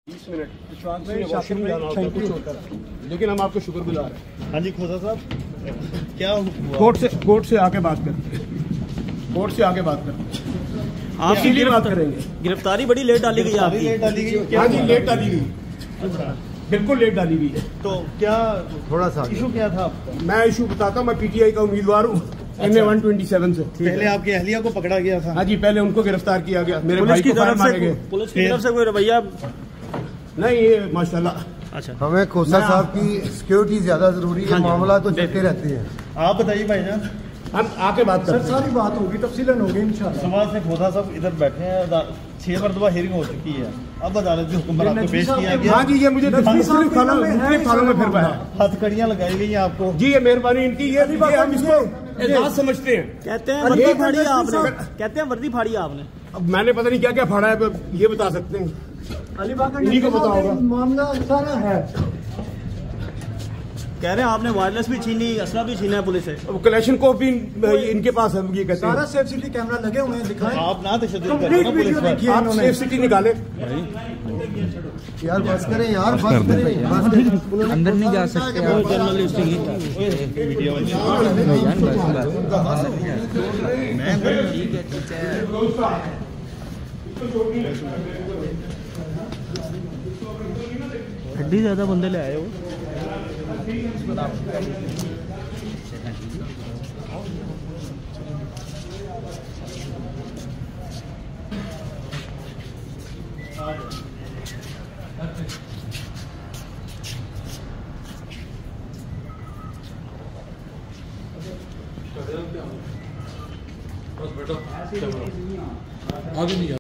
20 minute लेकिन हम आपको शुक्रगुजार हैं। हाँ जी खोसा साहब, क्या हुआ? कोर्ट से आके बात करते हैं, कोर्ट से आके बात करते हैं, आप इसीलिए बात करेंगे। गिरफ्तारी बड़ी लेट डाली गई आपकी। लेट डाली गई? हाँ जी, लेट डाली गई, बिल्कुल लेट डाली गई है। तो क्या थोड़ा सा इशू क्या था आपका? मैं इशू बताता हूँ, मैं पीटीआई का उम्मीदवार हूँ NA 127 से। पहले आपकी अहलिया को पकड़ा गया था? हाँ जी, पहले उनको गिरफ्तार किया गया, मेरे भाई पुलिस की को फायर तरफ मारे गए। से पुलिस की तरफ से कोई रवैया नहीं, ये माशाल्लाह। अच्छा, हमें खोसा साहब की सिक्योरिटी ज्यादा जरूरी है, मामला तो चलते रहते हैं। आप बताइए भाईजान। हम आके बात करते हैं। सारी बात होगी, तफसीलन होगी इंशाल्लाह। सुबह से खोसा साहब इधर बैठे हैं, 6 मरतबा हियरिंग हो चुकी है, अब अदालत के हुक्म पर आपको पेश किया गया। हाँ जी, ये मुझे मुख्तलिफ थानों में फिर पाया। हथकड़ियाँ लगाई गई हैं आपको। जी, ये मेहरबानी इनकी, ये हम इसको एजाज समझते हैं। कहते हैं वर्दी फाड़ी आपने, कहते हैं वर्दी फाड़ी आपने। अब मैंने पता नहीं क्या क्या फाड़ा है, ये बता सकते हैं, इन्हीं को पता होगा। मामला सारा है, कह रहे हैं आपने वायरलेस भी छीनी, असला भी छीना है पुलिस से। अब कलेक्शन को भी इनके पास है, ये कहते सारा हैं। सेफ सिटी कैमरा लगे हुए हैं, दिखाएं। आप ना तशद्दुद करें ना पुलिस पर। आप सेफ सिटी निकाले। यार बस करें, यार बस करें, अंदर नहीं जा सकते आप। जर्नलिस्ट ही हड्डी ज्यादा बंदे ले आए हो। आगे नहीं